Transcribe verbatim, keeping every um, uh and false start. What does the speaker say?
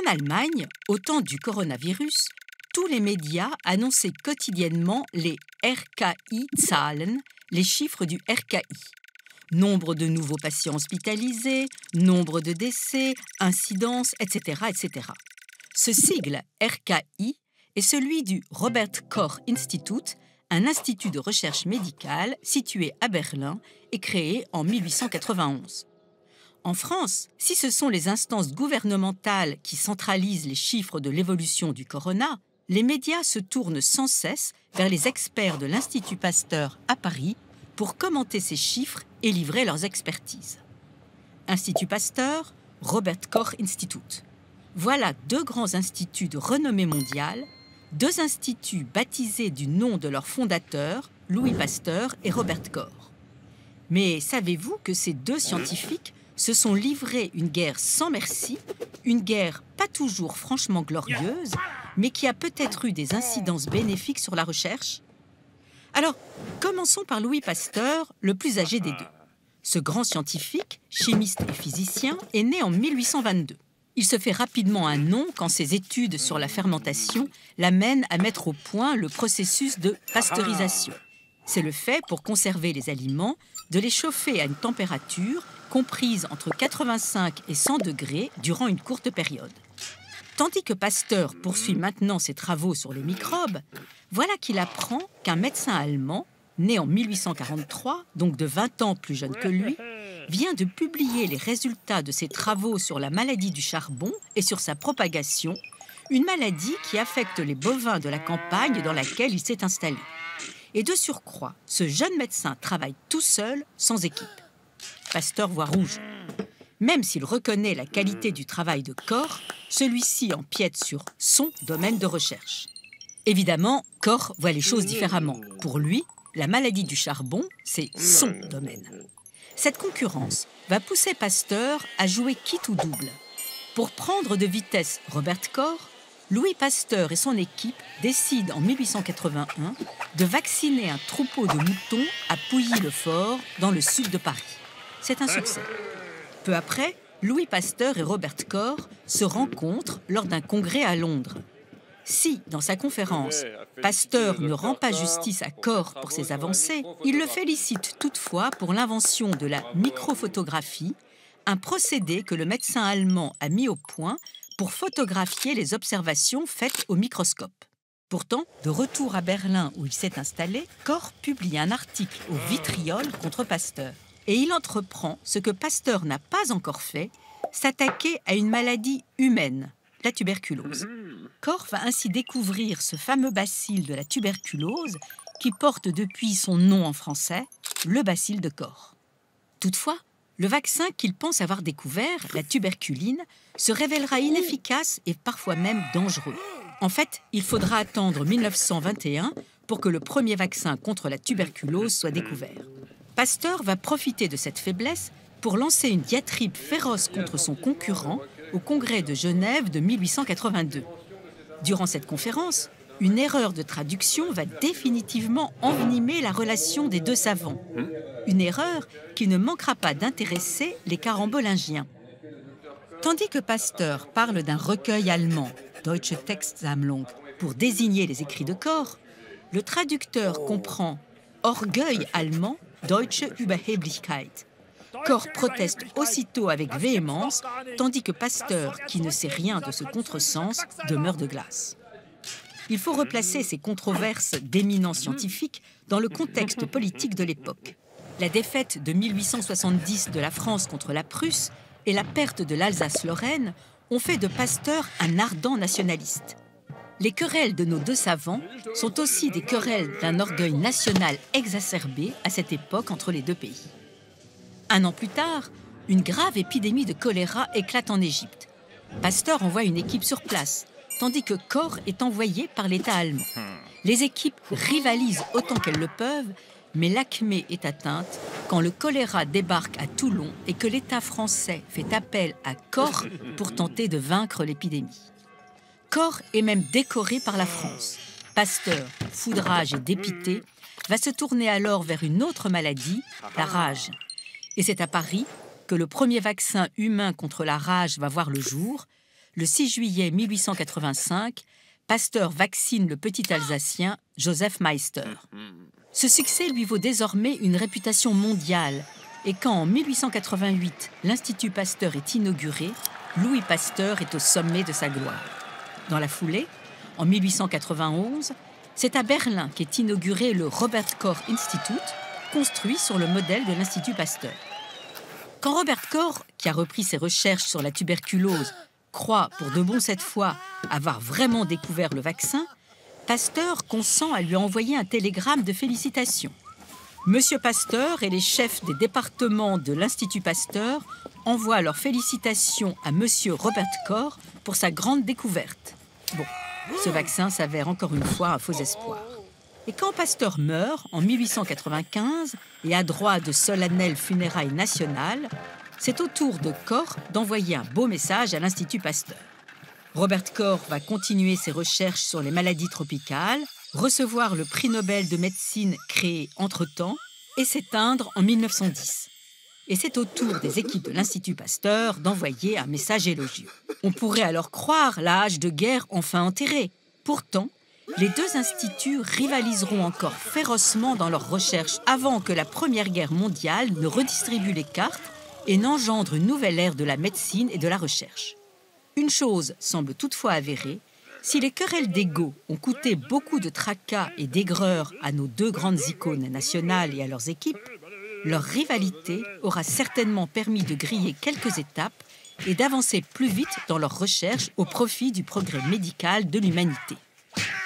En Allemagne, au temps du coronavirus, tous les médias annonçaient quotidiennement les R K I-Zahlen, les chiffres du R K I. Nombre de nouveaux patients hospitalisés, nombre de décès, incidences, et cetera, et cetera. Ce sigle R K I est celui du Robert Koch Institute, un institut de recherche médicale situé à Berlin et créé en mille huit cent quatre-vingt-onze. En France, si ce sont les instances gouvernementales qui centralisent les chiffres de l'évolution du corona, les médias se tournent sans cesse vers les experts de l'Institut Pasteur à Paris pour commenter ces chiffres et livrer leurs expertises. Institut Pasteur, Robert Koch Institute. Voilà deux grands instituts de renommée mondiale, deux instituts baptisés du nom de leurs fondateurs, Louis Pasteur et Robert Koch. Mais savez-vous que ces deux scientifiques se sont livrés une guerre sans merci, une guerre pas toujours franchement glorieuse, mais qui a peut-être eu des incidences bénéfiques sur la recherche? Alors, commençons par Louis Pasteur, le plus âgé des deux. Ce grand scientifique, chimiste et physicien, est né en mille huit cent vingt-deux. Il se fait rapidement un nom quand ses études sur la fermentation l'amènent à mettre au point le processus de pasteurisation. C'est le fait, pour conserver les aliments, de les chauffer à une température comprise entre quatre-vingt-cinq et cent degrés durant une courte période. Tandis que Pasteur poursuit maintenant ses travaux sur les microbes, voilà qu'il apprend qu'un médecin allemand, né en mille huit cent quarante-trois, donc de vingt ans plus jeune que lui, vient de publier les résultats de ses travaux sur la maladie du charbon et sur sa propagation, une maladie qui affecte les bovins de la campagne dans laquelle il s'est installé. Et de surcroît, ce jeune médecin travaille tout seul, sans équipe. Pasteur voit rouge. Même s'il reconnaît la qualité du travail de Koch, celui-ci empiète sur son domaine de recherche. Évidemment, Koch voit les choses différemment. Pour lui, la maladie du charbon, c'est son domaine. Cette concurrence va pousser Pasteur à jouer quitte ou double. Pour prendre de vitesse Robert Koch, Louis Pasteur et son équipe décident en mille huit cent quatre-vingt-un de vacciner un troupeau de moutons à Pouilly-le-Fort, dans le sud de Paris. C'est un succès. Peu après, Louis Pasteur et Robert Koch se rencontrent lors d'un congrès à Londres. Si, dans sa conférence, Pasteur ne rend pas justice à Koch pour ses avancées, il le félicite toutefois pour l'invention de la microphotographie, un procédé que le médecin allemand a mis au point pour photographier les observations faites au microscope. Pourtant, de retour à Berlin où il s'est installé, Koch publie un article au vitriol contre Pasteur. Et il entreprend ce que Pasteur n'a pas encore fait, s'attaquer à une maladie humaine, la tuberculose. Koch va ainsi découvrir ce fameux bacille de la tuberculose qui porte depuis son nom en français, le bacille de Koch. Toutefois, le vaccin qu'il pense avoir découvert, la tuberculine, se révélera inefficace et parfois même dangereux. En fait, il faudra attendre mille neuf cent vingt et un pour que le premier vaccin contre la tuberculose soit découvert. Pasteur va profiter de cette faiblesse pour lancer une diatribe féroce contre son concurrent au congrès de Genève de mille huit cent quatre-vingt-deux. Durant cette conférence, une erreur de traduction va définitivement envenimer la relation des deux savants. Une erreur qui ne manquera pas d'intéresser les carambolingiens. Tandis que Pasteur parle d'un recueil allemand, Deutsche Textsammlung, pour désigner les écrits de Koch, le traducteur comprend orgueil allemand, Deutsche Überheblichkeit. Koch proteste aussitôt avec véhémence, tandis que Pasteur, qui ne sait rien de ce contresens, demeure de glace. Il faut replacer ces controverses d'éminents scientifiques dans le contexte politique de l'époque. La défaite de mille huit cent soixante-dix de la France contre la Prusse et la perte de l'Alsace-Lorraine ont fait de Pasteur un ardent nationaliste. Les querelles de nos deux savants sont aussi des querelles d'un orgueil national exacerbé à cette époque entre les deux pays. Un an plus tard, une grave épidémie de choléra éclate en Égypte. Pasteur envoie une équipe sur place, tandis que Koch est envoyé par l'État allemand. Les équipes rivalisent autant qu'elles le peuvent, mais l'acmé est atteinte quand le choléra débarque à Toulon et que l'État français fait appel à Koch pour tenter de vaincre l'épidémie. Koch est même décoré par la France. Pasteur, foudrage et dépité, va se tourner alors vers une autre maladie, la rage. Et c'est à Paris que le premier vaccin humain contre la rage va voir le jour, le six juillet mille huit cent quatre-vingt-cinq, Pasteur vaccine le petit Alsacien Joseph Meister. Ce succès lui vaut désormais une réputation mondiale et quand en mille huit cent quatre-vingt-huit, l'Institut Pasteur est inauguré, Louis Pasteur est au sommet de sa gloire. Dans la foulée, en mille huit cent quatre-vingt-onze, c'est à Berlin qu'est inauguré le Robert Koch Institute, construit sur le modèle de l'Institut Pasteur. Quand Robert Koch, qui a repris ses recherches sur la tuberculose, croit, pour de bon cette fois, avoir vraiment découvert le vaccin, Pasteur consent à lui envoyer un télégramme de félicitations. Monsieur Pasteur et les chefs des départements de l'Institut Pasteur envoient leurs félicitations à Monsieur Robert Koch pour sa grande découverte. Bon, ce vaccin s'avère encore une fois un faux espoir. Et quand Pasteur meurt, en mille huit cent quatre-vingt-quinze, et a droit de solennelles funérailles nationales, c'est au tour de Koch d'envoyer un beau message à l'Institut Pasteur. Robert Koch va continuer ses recherches sur les maladies tropicales, recevoir le prix Nobel de médecine créé entre-temps et s'éteindre en mille neuf cent dix. Et c'est au tour des équipes de l'Institut Pasteur d'envoyer un message élogieux. On pourrait alors croire la hache de guerre enfin enterrée. Pourtant, les deux instituts rivaliseront encore férocement dans leurs recherches avant que la Première Guerre mondiale ne redistribue les cartes et n'engendre une nouvelle ère de la médecine et de la recherche. Une chose semble toutefois avérée, si les querelles d'ego ont coûté beaucoup de tracas et d'aigreur à nos deux grandes icônes nationales et à leurs équipes, leur rivalité aura certainement permis de griller quelques étapes et d'avancer plus vite dans leurs recherches au profit du progrès médical de l'humanité.